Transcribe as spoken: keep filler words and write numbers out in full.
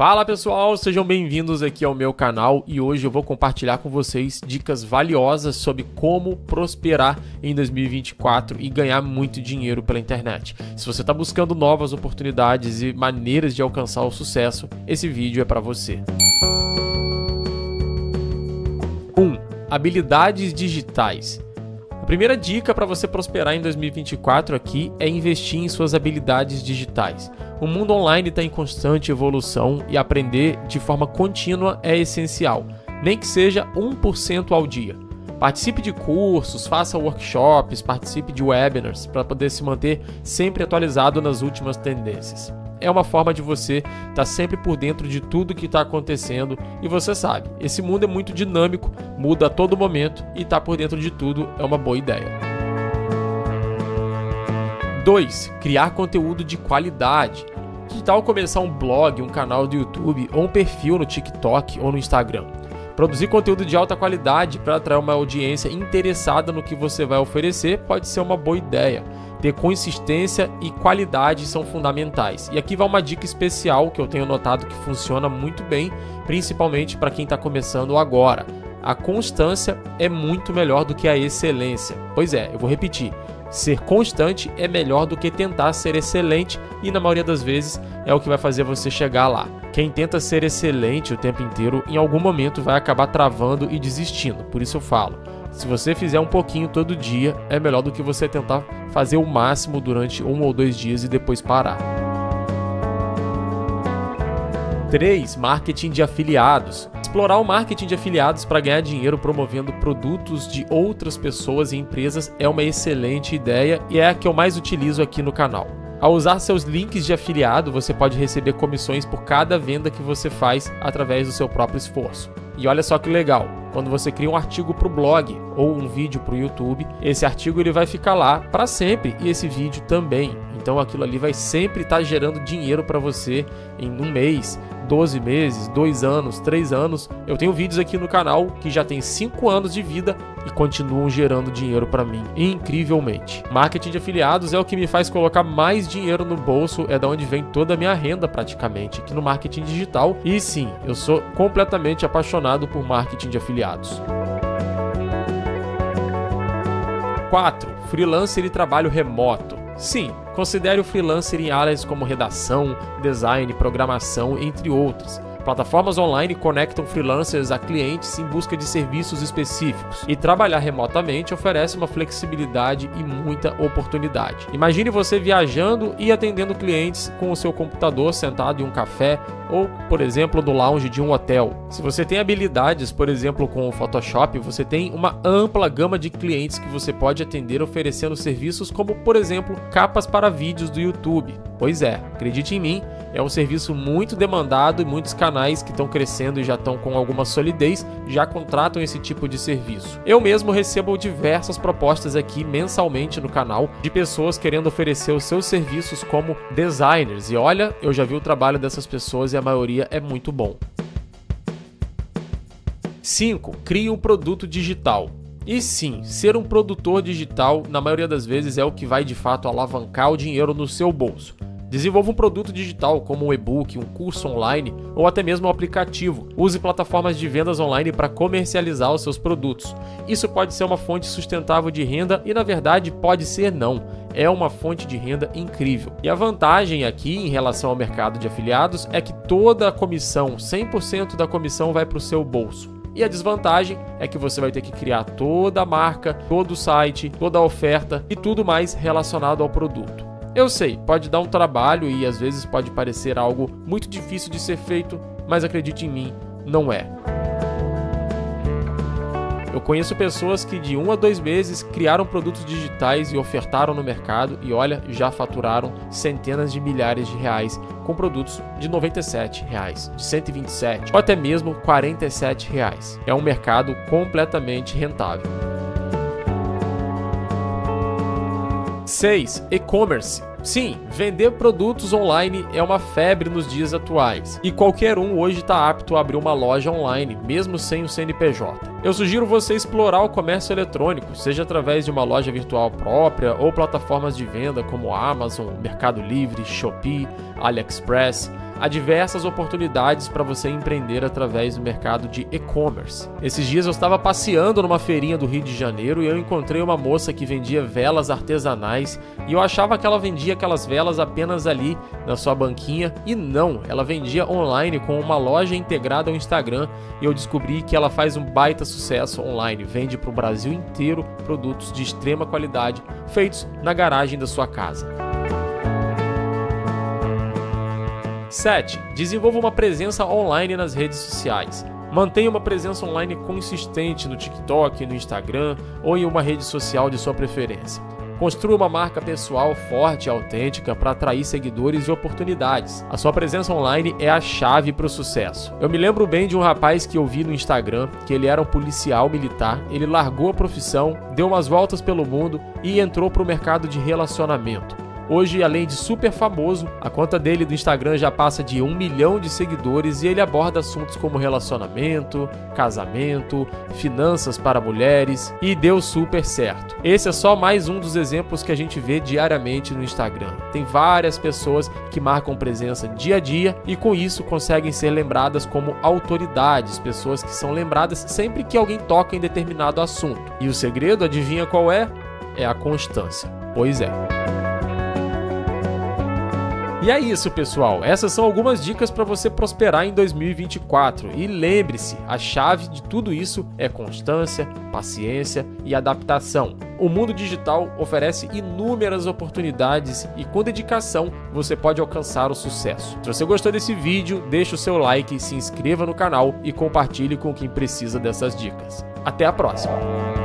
Fala pessoal, sejam bem-vindos aqui ao meu canal e hoje eu vou compartilhar com vocês dicas valiosas sobre como prosperar em dois mil e vinte e quatro e ganhar muito dinheiro pela internet. Se você está buscando novas oportunidades e maneiras de alcançar o sucesso, esse vídeo é para você. um. Habilidades digitais. A primeira dica para você prosperar em dois mil e vinte e quatro aqui é investir em suas habilidades digitais. O mundo online está em constante evolução e aprender de forma contínua é essencial, nem que seja um por cento ao dia. Participe de cursos, faça workshops, participe de webinars para poder se manter sempre atualizado nas últimas tendências. É uma forma de você estar sempre por dentro de tudo que está acontecendo e você sabe, esse mundo é muito dinâmico, muda a todo momento e estar por dentro de tudo é uma boa ideia. dois. Criar conteúdo de qualidade. Que tal começar um blog, um canal do YouTube ou um perfil no TikTok ou no Instagram? Produzir conteúdo de alta qualidade para atrair uma audiência interessada no que você vai oferecer pode ser uma boa ideia. Ter consistência e qualidade são fundamentais. E aqui vai uma dica especial que eu tenho notado que funciona muito bem, principalmente para quem está começando agora. A constância é muito melhor do que a excelência. Pois é, eu vou repetir. Ser constante é melhor do que tentar ser excelente e na maioria das vezes é o que vai fazer você chegar lá. Quem tenta ser excelente o tempo inteiro, em algum momento vai acabar travando e desistindo. Por isso eu falo, se você fizer um pouquinho todo dia, é melhor do que você tentar fazer o máximo durante um ou dois dias e depois parar. três. Marketing de afiliados. Explorar o marketing de afiliados para ganhar dinheiro promovendo produtos de outras pessoas e empresas é uma excelente ideia e é a que eu mais utilizo aqui no canal. Ao usar seus links de afiliado, você pode receber comissões por cada venda que você faz através do seu próprio esforço. E olha só que legal, quando você cria um artigo para o blog ou um vídeo para o YouTube, esse artigo ele vai ficar lá para sempre e esse vídeo também. Então aquilo ali vai sempre estar gerando dinheiro para você em um mês, doze meses, dois anos, três anos. Eu tenho vídeos aqui no canal que já tem cinco anos de vida e continuam gerando dinheiro para mim, incrivelmente. Marketing de afiliados é o que me faz colocar mais dinheiro no bolso, é da onde vem toda a minha renda praticamente, aqui no marketing digital. E sim, eu sou completamente apaixonado por marketing de afiliados. quatro. Freelancer e trabalho remoto. Sim, considere o freelancer em áreas como redação, design, programação, entre outras. Plataformas online conectam freelancers a clientes em busca de serviços específicos e trabalhar remotamente oferece uma flexibilidade e muita oportunidade. Imagine você viajando e atendendo clientes com o seu computador sentado em um café ou, por exemplo, no lounge de um hotel. Se você tem habilidades, por exemplo, com o Photoshop, você tem uma ampla gama de clientes que você pode atender oferecendo serviços como, por exemplo, capas para vídeos do YouTube. Pois é, acredite em mim, é um serviço muito demandado e muitos canais que estão crescendo e já estão com alguma solidez já contratam esse tipo de serviço. Eu mesmo recebo diversas propostas aqui mensalmente no canal de pessoas querendo oferecer os seus serviços como designers e olha, eu já vi o trabalho dessas pessoas e a maioria é muito bom. cinco. Crie um produto digital. E sim, ser um produtor digital na maioria das vezes é o que vai de fato alavancar o dinheiro no seu bolso. Desenvolva um produto digital como um e-book, um curso online ou até mesmo um aplicativo. Use plataformas de vendas online para comercializar os seus produtos. Isso pode ser uma fonte sustentável de renda e na verdade pode ser não. É uma fonte de renda incrível. E a vantagem aqui em relação ao mercado de afiliados é que toda a comissão, cem por cento da comissão vai para o seu bolso. E a desvantagem é que você vai ter que criar toda a marca, todo o site, toda a oferta e tudo mais relacionado ao produto. Eu sei, pode dar um trabalho e às vezes pode parecer algo muito difícil de ser feito, mas acredite em mim, não é. Eu conheço pessoas que de um a dois meses criaram produtos digitais e ofertaram no mercado e olha, já faturaram centenas de milhares de reais com produtos de noventa e sete reais, de cento e vinte e sete ou até mesmo quarenta e sete reais. É um mercado completamente rentável. seis. E-commerce. Sim, vender produtos online é uma febre nos dias atuais e qualquer um hoje está apto a abrir uma loja online, mesmo sem o C N P J. Eu sugiro você explorar o comércio eletrônico, seja através de uma loja virtual própria ou plataformas de venda como Amazon, Mercado Livre, Shopee, AliExpress. há diversas oportunidades para você empreender através do mercado de e-commerce. Esses dias eu estava passeando numa feirinha do Rio de Janeiro e eu encontrei uma moça que vendia velas artesanais e eu achava que ela vendia aquelas velas apenas ali na sua banquinha e não, ela vendia online com uma loja integrada ao Instagram e eu descobri que ela faz um baita sucesso online, vende para o Brasil inteiro produtos de extrema qualidade feitos na garagem da sua casa. sete. Desenvolva uma presença online nas redes sociais. Mantenha uma presença online consistente no TikTok, no Instagram ou em uma rede social de sua preferência. Construa uma marca pessoal forte e autêntica para atrair seguidores e oportunidades. A sua presença online é a chave para o sucesso. Eu me lembro bem de um rapaz que eu vi no Instagram, que ele era um policial militar, ele largou a profissão, deu umas voltas pelo mundo e entrou para o mercado de relacionamento. Hoje, além de super famoso, a conta dele do Instagram já passa de um milhão de seguidores e ele aborda assuntos como relacionamento, casamento, finanças para mulheres e deu super certo. Esse é só mais um dos exemplos que a gente vê diariamente no Instagram. Tem várias pessoas que marcam presença dia a dia e com isso conseguem ser lembradas como autoridades, pessoas que são lembradas sempre que alguém toca em determinado assunto. E o segredo, adivinha qual é? É a constância. Pois é. E é isso, pessoal. Essas são algumas dicas para você prosperar em dois mil e vinte e quatro. E lembre-se, a chave de tudo isso é constância, paciência e adaptação. O mundo digital oferece inúmeras oportunidades e com dedicação você pode alcançar o sucesso. Se você gostou desse vídeo, deixe o seu like, se inscreva no canal e compartilhe com quem precisa dessas dicas. Até a próxima!